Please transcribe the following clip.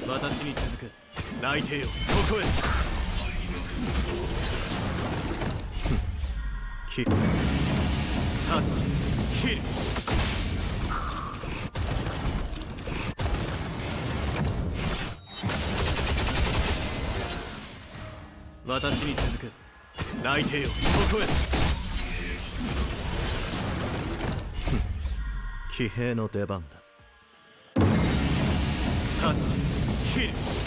私に続く。内定よ、ここへ。キル、タッチ、キル。私に続く。内定よ、ここへ。騎兵の出番だ。タッチ、キル。